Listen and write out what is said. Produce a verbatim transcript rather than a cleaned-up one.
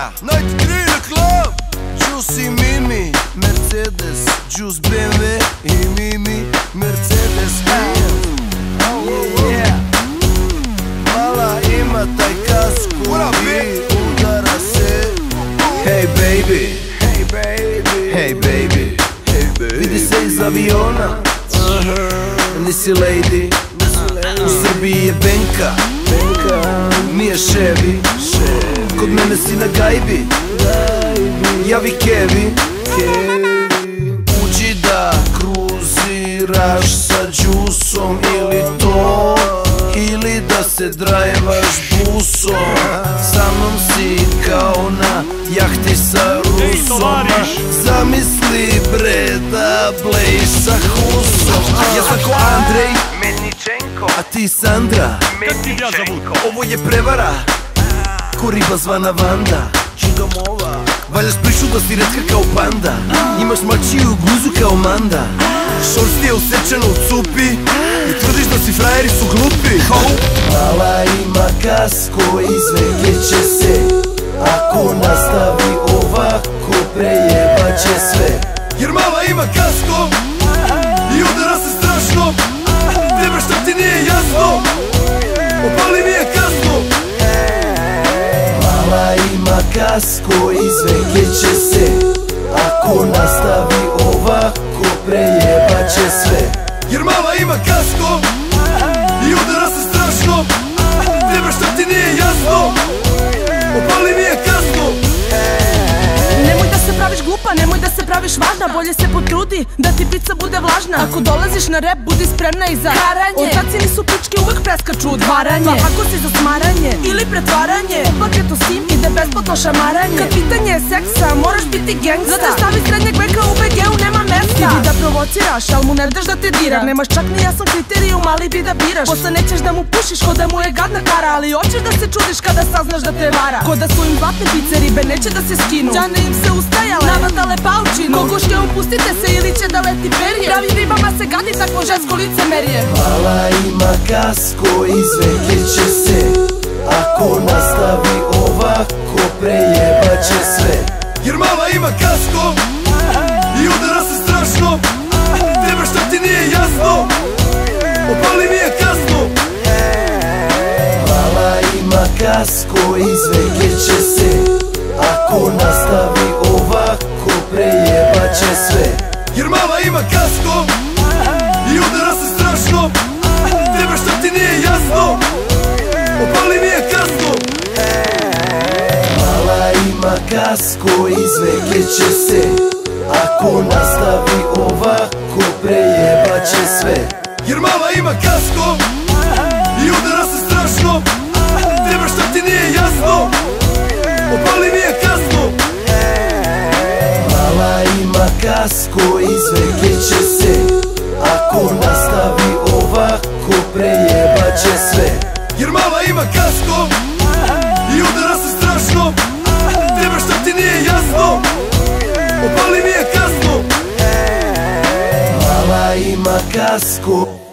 Benka Night Green Club Juice i Mimi Mercedes Juice B M W i Mimi Mercedes yeah. Mala ima taj kasku i udara se Hey baby Hey baby Hey baby Vidi se iz aviona Nisi lady U Srbiji je Benka Nije Chevy Kod mene si na gajbi Javi Kevi Uđi da kruziraš sa džusom Ili to Ili da se drajevaš busom Sa mnom si kao na jahti sa Rusom Zamisli bre da blejiš sa Husom Ja sam ko Andrej Melničenko A ti Sandra Melničenko Ovo je prevara Ko riba zvana Vanda Čudomova Valjaš prišu da si retka kao panda Imaš mačiju guzu kao Manda Šorst ti je usečeno u cupi I tvrdiš da si frajeri su glupi Mala ima kasko izvegeće se Ako nastavi ovako prejebaće sve Jer mala ima kasko I udara se strašno Tebe šta ti nije jasno Opali mi je kasko Mala ima kasko izvegeće se Ako nastavi ovako prejebaće sve Jer mala ima kasko I udara se strašno Tebe šta ti nije jasno Opali mi je kasko Nemoj da se praviš glupa, nemoj da se praviš važna Bolje se potrudi da ti pizza bude vlažna Ako dolaziš na rep, budi spremna i za haranje Ortaci nisu pičke, uvek preskaču udvaranje Pa ako si za smaranje ili pretvaranje U paketu sim ide besplatno šamaranje Kad pitanje je seksa, moraš biti gangsta Zato stavi srednjeg veka u be ge-u nema mesta Ti bi da provociraš, al mu ne daš da te dira Nemaš čak ni jasan kriterijum, ali bi da biraš Posle nećeš da mu pušiš, ko da mu je gadna kara Ali hoćeš da se čudiš kada saznaš da te vara Ko da su im zlatne pice ribe, neće da se skinu Đane im se ustajale, navatale paučinu Kogoške opustite se ili će da leti perje Pravim ribama se gadi takvo žensko licemerje Mala ima kasko, izvegeće se Ako nastavi ovako prejebaće sve Jer mala ima kasko I udara se strašno Tebe šta ti nije jasno Opali mi je kasko Mala ima kasko, izvegeće se Ako nastavi ovako prejebaće sve Jer mala ima kasko I udara se strašno Tebe šta ti nije jasno Opali mi je kasko Mala ima kasko, izvegeće se Ako nastavi ovako prejebaće sve Jer mala ima kasko I udara se strašno Tebe šta ti nije jasno Opali mi je kasko Mala ima kasko, izvegeće se Ako nastavi ovako prejebaće sve Jer mala ima kasko I udara se strašno Tebe šta ti nije jasno Opali mi je kasko Mala ima kasko